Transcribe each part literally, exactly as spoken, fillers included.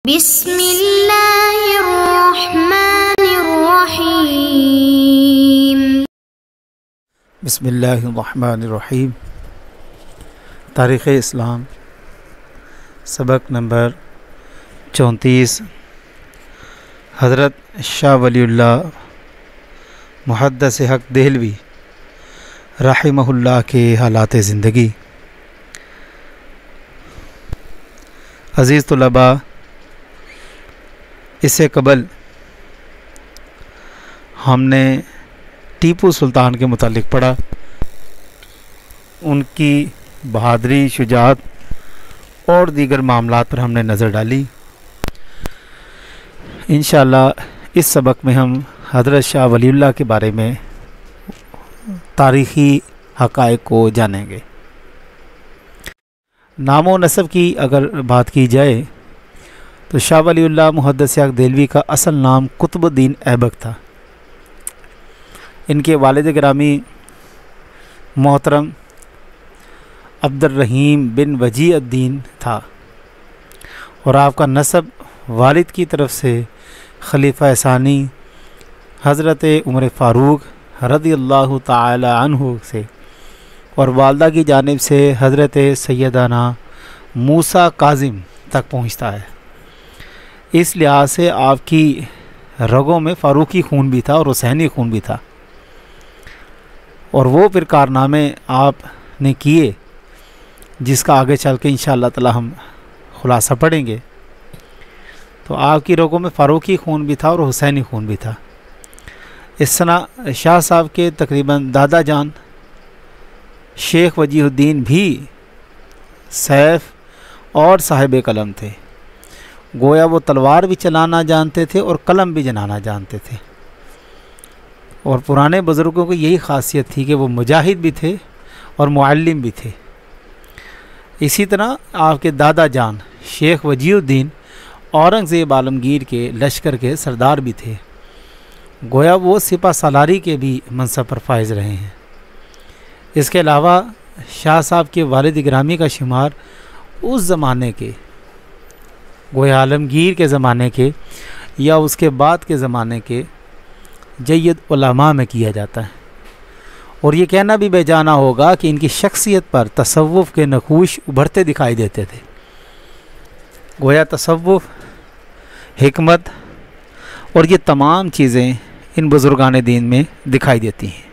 बिस्मिल्लाहिर्रहमानिर्रहीम। बिस्मिल्लाहिर्रहमानिर्रहीम। तारीख़ इस्लाम सबक नंबर चौंतीस। हज़रत शाह वलीउल्लाह मुहद्दिस हक़ देहलवी रहिमहुल्लाह के हालात ज़िंदगी। अज़ीज़ तुलबा, इससे कबल हमने टीपू सुल्तान के मुतालिक पढ़ा, उनकी बहादुरी, शुजाअत और दीगर मामलात पर हमने नज़र डाली। इंशाअल्लाह इस सबक में हम हज़रत शाह वलीउल्लाह के बारे में तारीख़ी हक़ाइक़ को जानेंगे। नाम व नसब की अगर बात की जाए तो शाह वलीउल्लाह मुहद्दिस हक़ देहलवी का असल नाम कुतुबुद्दीन ऐबक था। इनके वालिद गिरामी मोहतरम अब्दुर्रहीम बिन वजीउद्दीन था और आपका नसब वालिद की तरफ से खलीफा सानी हज़रत उमर फ़ारूक रज़ियल्लाहु ताला अन्हु से और वालदा की जानिब से हज़रत सैयदना मूसा काज़िम तक पहुँचता है। इस लिहाज से आपकी रगों में फ़ारूकी खून भी था और हुसैनी खून भी था, और वो फिर कारनामे आपने किए जिसका आगे चल के इंशाअल्लाह ताला हम खुलासा पढ़ेंगे। तो आपकी रगों में फ़ारूकी खून भी था और हुसैनी खून भी था। इस तरह शाह साहब के तकरीबन दादा जान शेख वजीहुद्दीन भी सैफ और साहिब कलम थे। गोया वो तलवार भी चलाना जानते थे और कलम भी जलाना जानते थे, और पुराने बुज़ुर्गों की यही ख़ासियत थी कि वो मुजाहिद भी थे और मुअल्लिम भी थे। इसी तरह आपके दादा जान शेख वजीहुद्दीन औरंगज़ेब आलमगीर के लश्कर के सरदार भी थे। गोया वो सिपा सालारी के भी मनसब पर फाइज रहे हैं। इसके अलावा शाह साहब के वालिद गिरामी का शुमार उस ज़माने के, गोया आलमगीर के ज़माने के या उसके बाद के ज़माने के जय्यद उलमा में किया जाता है। और ये कहना भी बेजाना होगा कि इनकी शख्सियत पर तसव्वुफ़ के नक़ूश उभरते दिखाई देते थे। गोया तसव्वुफ़, हिकमत और ये तमाम चीज़ें इन बुज़ुर्गान दीन में दिखाई देती हैं।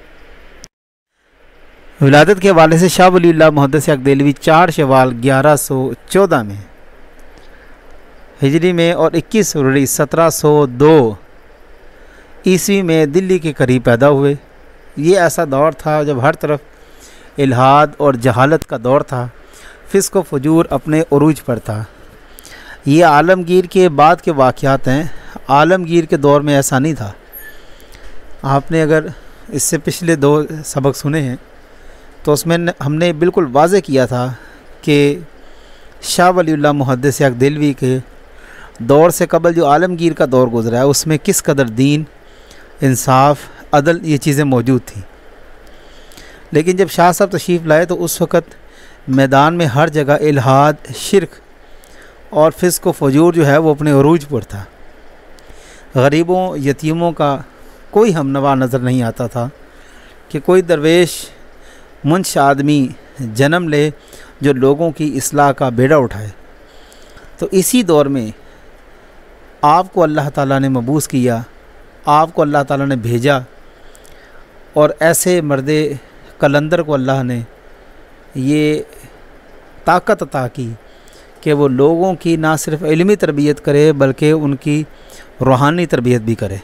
विलादत के हवाले से शाह वलीउल्लाह मुहद्दिस हक़ देहलवी चार शवाल ग्यारह सौ चौदह में हिजरी में और इक्कीस फरवरी सत्रह सौ दो ईस्वी में दिल्ली के करीब पैदा हुए। ये ऐसा दौर था जब हर तरफ इल्हाद और जहालत का दौर था, फ़िस्क़ व फ़ुजूर अपने उरूज पर था। ये आलमगीर के बाद के वाक़यात हैं। आलमगीर के दौर में ऐसा नहीं था। आपने अगर इससे पिछले दो सबक सुने हैं तो उसमें हमने बिल्कुल वाज़े किया था कि शाह वलीउल्लाह मुहद्दिस हक़ देहलवी के दौर से कबल जो आलमगीर का दौर गुज़रा है उसमें किस कदर दीन, इंसाफ, अदल ये चीज़ें मौजूद थी। लेकिन जब शाह साहब तशरीफ़ लाए तो उस वक़्त मैदान में हर जगह इल्हाद, शिरक और फ़िस्क़ व फ़ुजूर जो है वो अपने उरूज पर था। गरीबों, यतीमों का कोई हमनवा नज़र नहीं आता था कि कोई दरवेश मुंश आदमी जन्म ले जो लोगों की इस्लाह का बेड़ा उठाए। तो इसी दौर में आपको अल्लाह ताला ने मबूस किया, आपको अल्लाह ताला ने भेजा, और ऐसे मर्दे कलंदर को अल्लाह ने ये ताकत अता की कि वो लोगों की ना सिर्फ़ इल्मी तरबियत करे बल्कि उनकी रूहानी तरबियत भी करे,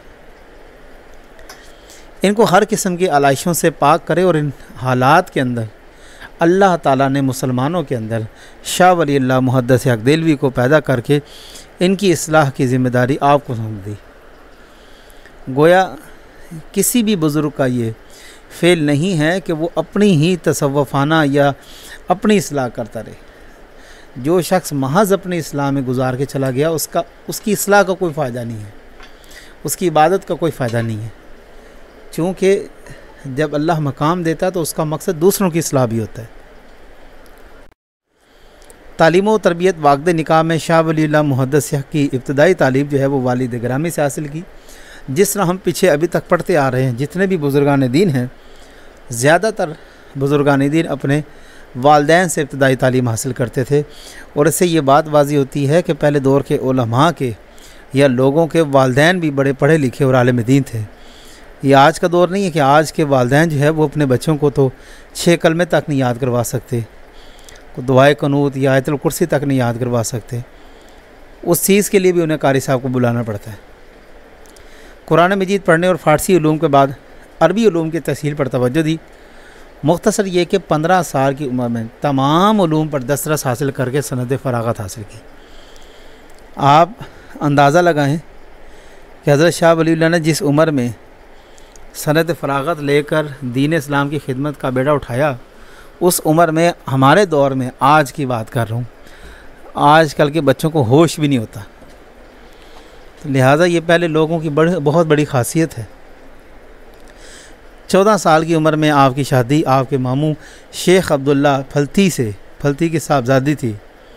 इनको हर किस्म की आलाइशों से पाक करे। और इन हालात के अंदर अल्लाह ताला ने मुसलमानों के अंदर शाह वलीउल्लाह मुहद्दिस हक़ देहलवी को पैदा करके इनकी इस्लाह की ज़िम्मेदारी आपको सौंप दी। गोया किसी भी बुज़ुर्ग का ये फ़ेल नहीं है कि वो अपनी ही तसव्वुफ़ाना या अपनी इस्लाह करता रहे। जो शख्स महज़ अपनी इस्लाह में गुजार के चला गया उसका उसकी इस्लाह का कोई फ़ायदा नहीं है, उसकी इबादत का कोई फ़ायदा नहीं है। चूँकि जब अल्लाह मकाम देता है तो उसका मकसद दूसरों की इस्लाह भी होता है। तालीम व तरबियत वाक़द निकाह में शाह वलीउल्लाह मुहद्दिस की इब्तदाई तालीम जो है वो वालिद ग्रामी से हासिल की। जिस तरह हम पीछे अभी तक पढ़ते आ रहे हैं, जितने भी बुज़ुर्गान दीन हैं, ज़्यादातर बुज़ुर्गान दीन अपने वालिदैन से इब्तदाई तालीम हासिल करते थे। और इससे ये बात वाज़ी होती है कि पहले दौर के उलमा के या लोगों के वालिदैन भी बड़े पढ़े लिखे और आलिम दीन थे। ये आज का दौर नहीं है कि आज के वालिदैन जो है वो अपने बच्चों को तो छः कलमे तक नहीं याद करवा सकते, दुआए कनूत या आयतुल कुर्सी तक नहीं याद करवा सकते। उस चीज़ के लिए भी उन्हें कारी साहब को बुलाना पड़ता है। कुरान मजीद पढ़ने और फ़ारसी उलूम के बाद अरबी उलूम की तहसील पर तवज्जो दी। मुख्तसर ये कि पंद्रह साल की उम्र में तमाम उलूम पर दस्तरस हासिल करके सनद फ़रागत हासिल की। आप अंदाज़ा लगाएं कि हज़रत शाह वलीउल्लाह ने जिस उम्र में सनद फ़रागत लेकर दीन इस्लाम की खिदमत का बेड़ा उठाया, उस उम्र में हमारे दौर में, आज की बात कर रहा हूँ, आज कल के बच्चों को होश भी नहीं होता। तो लिहाजा ये पहले लोगों की बड़ी बहुत बड़ी खासियत है। चौदह साल की उम्र में आपकी शादी आपके मामू शेख अब्दुल्ला फलती से, फलती की साहबजादी थी,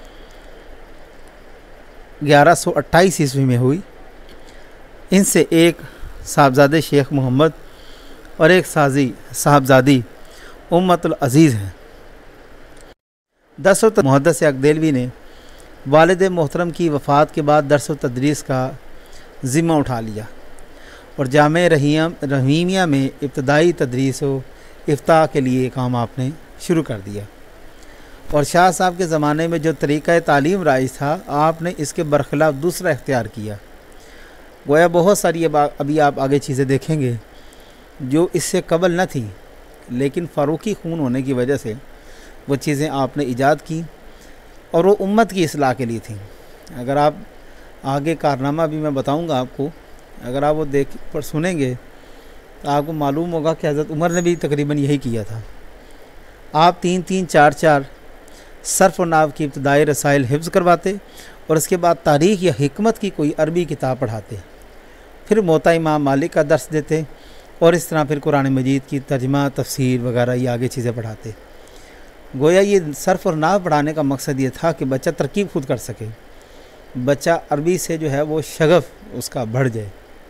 ग्यारह सौ अट्ठाईस ईस्वी में हुई। इनसे एक साहबजादे शेख मोहम्मद और एक साजी साहबजादी उम्मतुल अज़ीज़ हैं। दरस व मुहद्दिस अकदेलवी ने वालिद मोहतरम की वफ़ात के बाद दरस व तदरीस का ज़िम्मा उठा लिया और जामे रहीम रहीमिया में इब्तदाई तदरीस व इफ्ता के लिए काम आपने शुरू कर दिया। और शाह साहब के ज़माने में जो तरीक़ा तालीम राइज था, आपने इसके बरखिलाफ़ दूसरा इख्तियार किया। गोया बहुत सारी अभी आप आगे चीज़ें देखेंगे जो इससे कबल न थी, लेकिन फ़ारूक़ी खून होने की वजह से वो चीज़ें आपने ईजाद की और वो उम्मत की इस्लाह के लिए थी। अगर आप आगे कारनामा भी मैं बताऊंगा आपको, अगर आप वो देख पर सुनेंगे तो आपको मालूम होगा कि हज़रत उमर ने भी तकरीबन यही किया था। आप तीन तीन चार चार सर्फ़ और नाव की इब्तदाई रसाइल हिफ्ज़ करवाते और उसके बाद तारीख़ या हिकमत की कोई अरबी किताब पढ़ाते, फिर मोता इमाम मालिक का दर्स देते और इस तरह फिर कुरान मजीद की तर्जमा तफसीर वगैरह ये आगे चीज़ें पढ़ाते। गोया ये सर्फ़ और नाव पढ़ाने का मकसद ये था कि बच्चा तरकीब खुद कर सके, बच्चा अरबी से जो है वो शगफ़ उसका बढ़ जाए।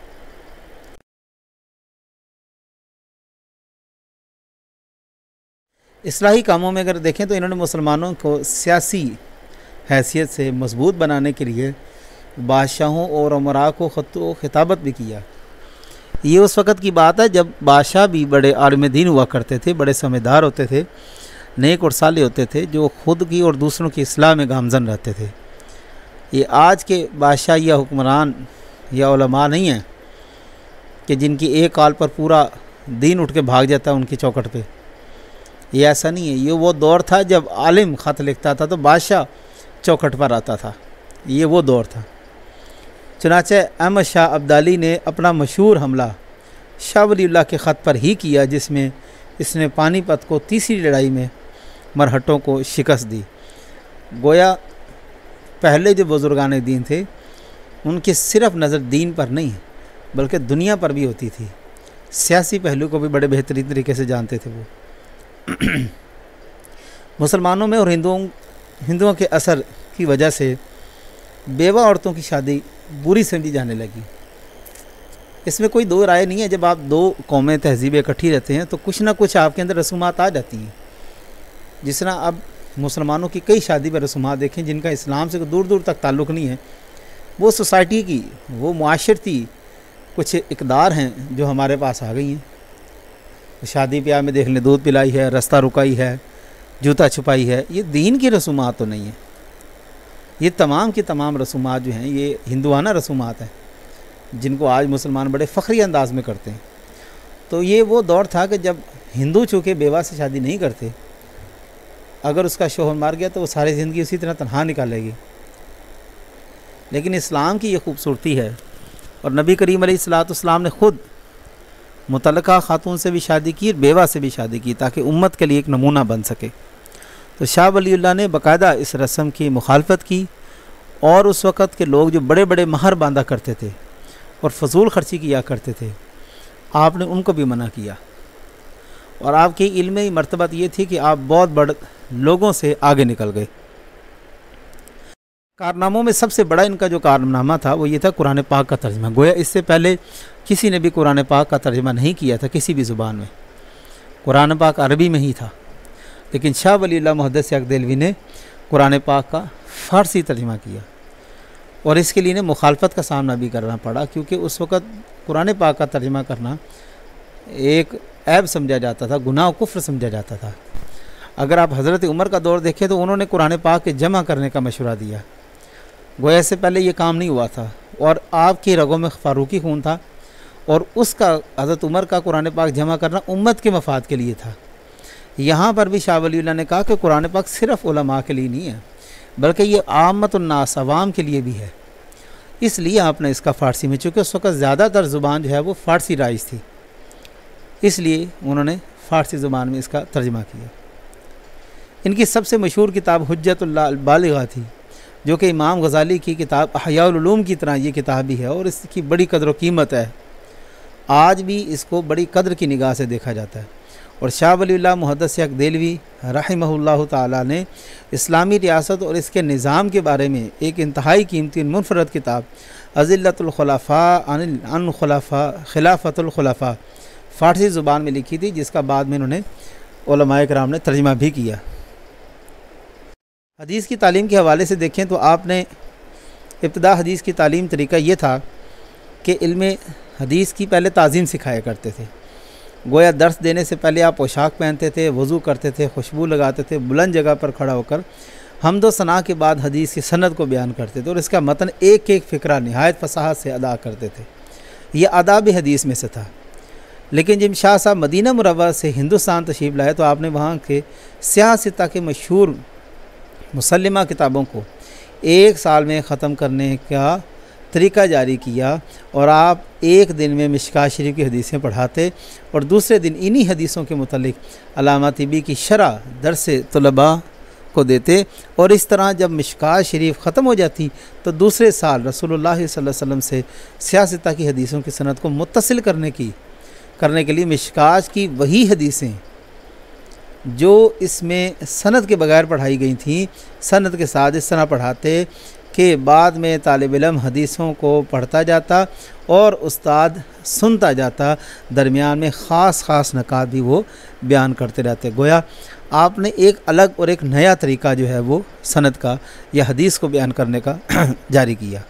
इस्लाही कामों में अगर देखें तो इन्होंने मुसलमानों को सियासी हैसियत से मजबूत बनाने के लिए बादशाहों और उमरा को ख़त व खिताबत भी किया। ये उस वक़्त की बात है जब बादशाह भी बड़े आलिम दीन हुआ करते थे, बड़े समझदार होते थे, नेक और साले होते थे, जो ख़ुद की और दूसरों की इस्लाह में गामज़न रहते थे। ये आज के बादशाह या हुक्मरान या उलमा नहीं हैं कि जिनकी एक काल पर पूरा दीन उठ के भाग जाता है उनकी चौखट पे। ये ऐसा नहीं है। ये वो दौर था जब आलिम ख़त लिखता था तो बादशाह चौखट पर आता था, ये वो दौर था। चुनाचे अहमद शाह अब्दाली ने अपना मशहूर हमला शाह वलीउल्लाह के ख़त पर ही किया, जिसमें इसने पानीपत को तीसरी लड़ाई में मरहटों को शिकस्त दी। गोया पहले जो बुज़ुर्गान दीन थे उनकी सिर्फ़ नज़र दीन पर नहीं बल्कि दुनिया पर भी होती थी। सियासी पहलू को भी बड़े बेहतरीन तरीके से जानते थे वो। मुसलमानों में और हिंदुओं हिंदुओं के असर की वजह से बेवा औरतों की शादी बुरी समझी जाने लगी। इसमें कोई दो राय नहीं है। जब आप दो कौमें तहजीबें इकट्ठी रहते हैं तो कुछ ना कुछ आपके अंदर रसूमात आ जाती हैं। जिस तरह अब मुसलमानों की कई शादी पर रसूमात देखें जिनका इस्लाम से दूर दूर तक ताल्लुक़ नहीं है, वो सोसाइटी की, वो मुआशरती कुछ इक़दार हैं जो हमारे पास आ गई हैं। शादी ब्याह में देख लें, दूध पिलाई है, रास्ता रुकाई है, जूता छुपाई है, ये दीन की रसूमात तो नहीं है। ये तमाम की तमाम रसूमात जो हैं ये हिंदुआना रसूमात हैं जिनको आज मुसलमान बड़े फ़ख्री अंदाज में करते हैं। तो ये वो दौर था कि जब हिंदू चूँकि बेवा से शादी नहीं करते, अगर उसका शोहर मार गया तो वो सारी ज़िंदगी उसी तरह तनहा निकालेगी। लेकिन इस्लाम की ये खूबसूरती है और नबी करीम अलैहिस्सलाम ने ख़ुद मुतल्लका खातून से भी शादी की, बेवा से भी शादी की, ताकि उम्मत के लिए एक नमूना बन सके। तो शाह वलीउल्लाह ने बाकायदा इस रस्म की मुखालफत की और उस वक़्त के लोग जो बड़े बड़े महर बांधा करते थे और फजूल खर्ची किया करते थे, आपने उनको भी मना किया। और आपकी इल्मी मर्तबत ये थी कि आप बहुत बड़े लोगों से आगे निकल गए। कारनामों में सबसे बड़ा इनका जो कारनामा था वो ये था कुरान पाक का तर्जमा। गोया इससे पहले किसी ने भी कुरान पाक का तर्जमा नहीं किया था किसी भी ज़ुबान में। कुरान पाक अरबी में ही था, लेकिन शाह वलीउल्लाह मुहद्दिस सियाक देलवी ने कुरान पाक का फ़ारसी तर्जमा किया और इसके लिए इन्हें मुखालफत का सामना भी करना पड़ा, क्योंकि उस वक़्त कुरान पाक का तर्जमा करना एक ऐब समझा जाता था, गुनाह कुफ्र समझा जाता था। अगर आप हज़रत उमर का दौर देखें तो उन्होंने कुरान पाक के जमा करने का मशवरा दिया। गोया से पहले ये काम नहीं हुआ था और आपकी रगों में फ़ारूकी खून था और उसका हज़रत उमर का कुरान पाक जमा करना उम्मत के मफाद के लिए था। यहाँ पर भी शाह वलीउल्लाह ने कहा कि कुरान पाक सिर्फ़ उलमा के लिए नहीं है, बल्कि ये आमतुन्नास अवाम के लिए भी है। इसलिए आपने इसका फ़ारसी में, चूँकि उस वक़्त ज़्यादातर ज़ुबान जो है वो फ़ारसी राइज थी, इसलिए उन्होंने फ़ारसी ज़ुबान में इसका तर्जमा किया। इनकी सबसे मशहूर किताब हुज्जतुल बालिग़ा थी, जो कि इमाम गज़ाली की किताब अहयाउल उलूम की तरह ये किताब भी है और इसकी बड़ी कदर व कीमत है। आज भी इसको बड़ी कदर की निगाह से देखा जाता है। और शाह वलीउल्लाह मुहद्दिस सियाक देलवी रहमहुल्लाह ताला ने इस्लामी रियासत और इसके निज़ाम के बारे में एक इंतहाई कीमती मुनफरद किताब अज़िल्लतुल खुलफ़ा अन खुलफ़ा खिलाफतुल खुलफ़ा फ़ारसी ज़ुबान में लिखी थी, जिसका बाद में उन्होंने उलमाए किराम ने तर्जुमा भी किया। हदीस की तालीम के हवाले से देखें तो आपने इब्तिदा हदीस की तालीम तरीका ये था कि इल्म हदीस की पहले ताज़ीम सिखाया करते थे। गोया दर्स देने से पहले आप पोशाक पहनते थे, वज़ू करते थे, खुशबू लगाते थे, बुलंद जगह पर खड़ा होकर हम्द व सना के बाद हदीस की सनद को बयान करते थे और इसका मतन एक एक फ़िक्रा नहायत फसाहत से अदा करते थे। यह आदाब हदीस में से था। लेकिन जब शाह साहब मदीना मुनव्वरा से हिंदुस्तान तशरीफ़ लाए तो आपने वहाँ के सियासता के मशहूर मुसल्लिमा किताबों को एक साल में ख़त्म करने का तरीका जारी किया और आप एक दिन में मिशकात शरीफ की हदीसें पढ़ाते और दूसरे दिन इन्हीं हदीसों के मुतल्लिक़ अल्लामा तिबी की शरह दर्स तलबा को देते। और इस तरह जब मिशकात शरीफ ख़त्म हो जाती तो दूसरे साल रसूलुल्लाह सल्लल्लाहु अलैहि वसल्लम से सियासता की हदीसों की सनद को मुत्तसिल करने की करने के लिए मिशकात की वही हदीसें जो इसमें सनद के बगैर पढ़ाई गई थी, सनद के साथ इस तरह पढ़ाते कि बाद में तालिब इल्म हदीसों को पढ़ता जाता और उस्ताद सुनता जाता, दरमियान में ख़ास ख़ास नकात भी वो बयान करते रहते। गोया आपने एक अलग और एक नया तरीका जो है वो सनद का या हदीस को बयान करने का जारी किया।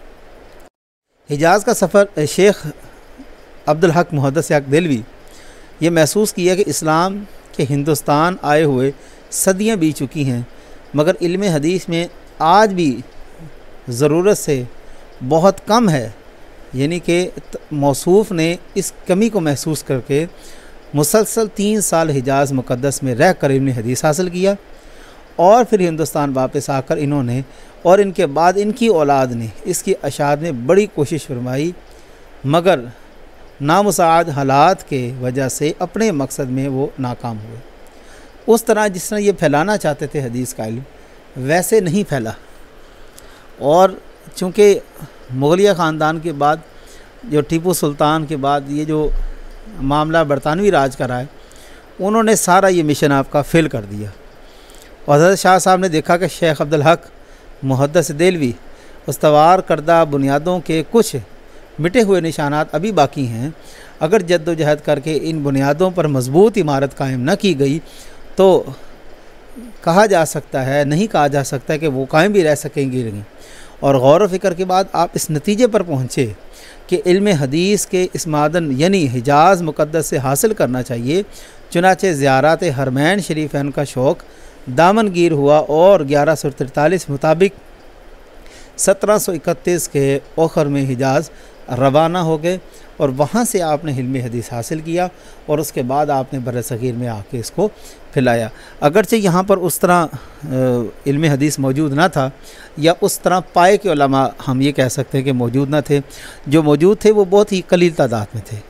हिजाज़ का सफ़र शेख अब्दुल हक मुहद्दिस सियाक देलवी ये महसूस किया कि इस्लाम के हिंदुस्तान आए हुए सदियां बीत चुकी हैं, मगर इल्म हदीस में आज भी ज़रूरत से बहुत कम है। यानी कि मौसूफ़ ने इस कमी को महसूस करके मुसलसल तीन साल हिजाज़ मुक़द्दस में रह कर इल्म हदीस हासिल किया और फिर हिंदुस्तान वापस आकर इन्होंने और इनके बाद इनकी औलाद ने इसकी अशात में बड़ी कोशिश फरमाई, मगर नामुसाद हालात के वजह से अपने मकसद में वो नाकाम हुए। उस तरह जिस तरह ये फैलाना चाहते थे हदीस का इल्म वैसे नहीं फैला। और चूँकि मुग़लिया ख़ानदान के बाद जो टीपू सुल्तान के बाद ये जो मामला बरतानवी राज का रहा है, उन्होंने सारा ये मिशन आपका फ़ेल कर दिया। और हज़रत शाह साहब ने देखा कि शेख अब्दुल हक मुहद्दिस देलवी उस्तवार करदा बुनियादों के कुछ मिटे हुए निशानात अभी बाकी हैं। अगर जद्दोजहद करके इन बुनियादों पर मजबूत इमारत कायम न की गई तो कहा जा सकता है, नहीं कहा जा सकता है कि वो कायम भी रह सकेंगी नहीं। और गौर व फ़िक्र के बाद आप इस नतीजे पर पहुँचे कि इल्म हदीस के इस मादन यानी हिजाज़ मुक़द्दस से हासिल करना चाहिए। चुनाचे ज़ियारत हरमैन शरीफ़ैन का शौक़ दामनगीर हुआ और ग्यारह सौ तैंतालीस मुताबिक सत्रह सौ इकतीस के ओखर में हिजाज़ रवाना हो गए और वहाँ से आपने इल्म हदीस हासिल किया और उसके बाद आपने बरसग़ीर में आके इसको फैलाया। अगरचे यहाँ पर उस तरह इल्म हदीस मौजूद ना था या उस तरह पाए के उलमा हम ये कह सकते हैं कि मौजूद ना थे, जो मौजूद थे वो बहुत ही कलील तादाद में थे।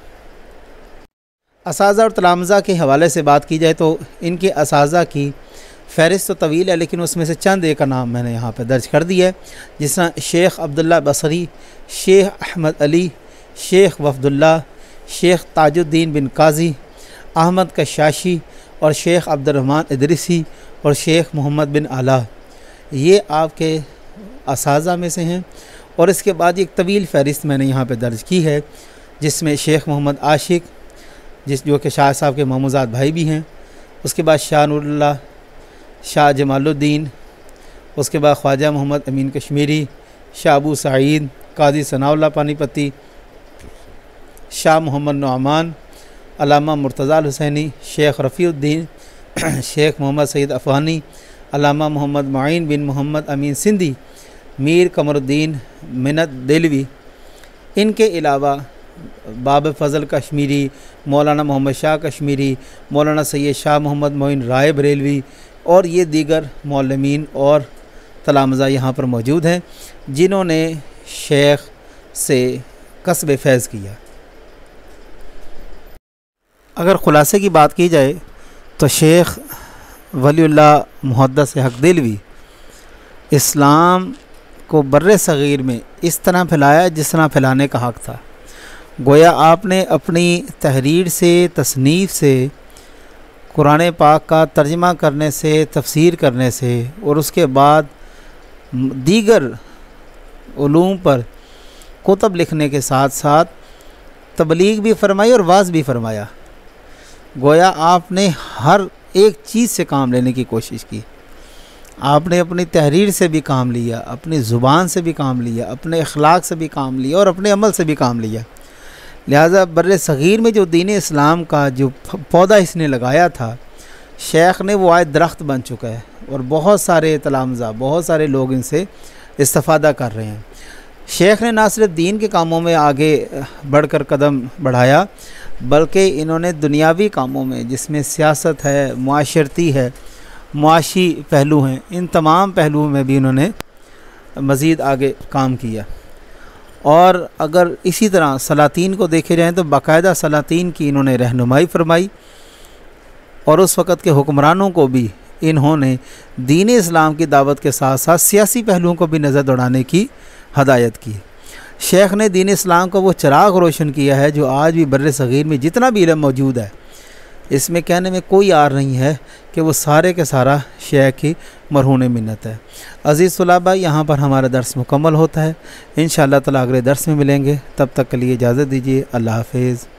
असाज़ा और तलामज़ा के हवाले से बात की जाए तो इनके असाज़ा की फ़हरिस्त तो तवील है, लेकिन उसमें से चंद एक का नाम मैंने यहाँ पर दर्ज कर दिया है, जिस तरह शेख अब्दुल्ला बसरी, शेख अहमद अली, शेख वफ़दुल्ला, शेख ताजुद्दीन बिन काजी, अहमद कशाशी और शेख अब्दुर्रहमान इदरिसी और शेख मोहम्मद बिन आला। ये आपके असाज़ा में से हैं। और इसके बाद एक तवील फ़हरिस्त मैंने यहाँ पे दर्ज की है, जिसमें शेख मोहम्मद आशिक, जिस जो कि शाह साहब के मामूज़ाद भाई भी हैं, उसके बाद शाह नूरुल्लाह, शाह जमालुद्दीन, उसके बाद ख्वाजा मोहम्मद अमीन कश्मीरी, शाह अबू सईद, काजी सनाउल्लाह पानीपती, शाह मोहम्मद नुअमान, अल्लामा मुर्तज़ा हुसैनी, शेख रफ़ीउद्दीन, शेख मोहम्मद सईद अफ़गानी, अल्लामा मोहम्मद मुईन बिन मोहम्मद अमीन सिंधी, मीर कमरुद्दीन मिन्नत देलवी। इनके अलावा बाब फ़ज़ल कश्मीरी, मौलाना मोहम्मद शाह कश्मीरी, मौलाना सैयद शाह मोहम्मद मोइन राय बरेलवी और ये दीगर मौलमीन और तलामज़ा यहाँ पर मौजूद हैं, जिन्होंने शेख से कसब फैज़ किया। अगर ख़ुलासे की बात की जाए तो शेख वलीउल्लाह मुहद्दस हक़ देलवी इस्लाम को बर्रे सग़ीर में इस तरह फैलाया जिस तरह फैलाने का हक़ था। गोया आपने अपनी तहरीर से, तसनीफ़ से, कुरान पाक का तर्जमा करने से, तफसीर करने से और उसके बाद दीगर उलूम पर कुतब लिखने के साथ साथ तबलीग भी फरमाई और वाज़ भी फरमाया। गोया आपने हर एक चीज़ से काम लेने की कोशिश की। आपने अपनी तहरीर से भी काम लिया, अपनी ज़ुबान से भी काम लिया, अपने अखलाक से भी काम लिया और अपने अमल से भी काम लिया। लिहाजा बर्रे सग़ीर में जो दीन इस्लाम का जो पौधा इसने लगाया था, शेख ने वो आज दरख्त बन चुका है और बहुत सारे तलामज़ा, बहुत सारे लोग इनसे इस्तिफ़ादा कर रहे हैं। शेख ने ना सिर्फ दीन के कामों में आगे बढ़कर कदम बढ़ाया, बल्कि इन्होंने दुनियावी कामों में, जिसमें सियासत है, मुआशरती है, मुआशी पहलू हैं, इन तमाम पहलुओं में भी इन्होंने मज़ीद आगे काम किया। और अगर इसी तरह सलातीन को देखे जाएँ तो बाकायदा सलातीन की इन्होंने रहनुमाई फरमाई और उस वक़्त के हुक्मरानों को भी इन्होंने दीन इस्लाम की दावत के साथ साथ सियासी पहलुओं को भी नज़र दौड़ाने की हदायत की। शेख ने दीन इस्लाम का वो चिराग रोशन किया है जो आज भी बर्रे सग़ीर में जितना भी इल्म मौजूद है, इसमें कहने में कोई आर नहीं है कि वो सारे के सारा शेख की मरहून मिन्नत है। अज़ीज़ तुलाबा, यहाँ पर हमारा दर्स मुकम्मल होता है। इंशाअल्लाह ताला अगले दर्स में मिलेंगे, तब तक के लिए इजाज़त दीजिए। अल्लाह हाफ़िज़।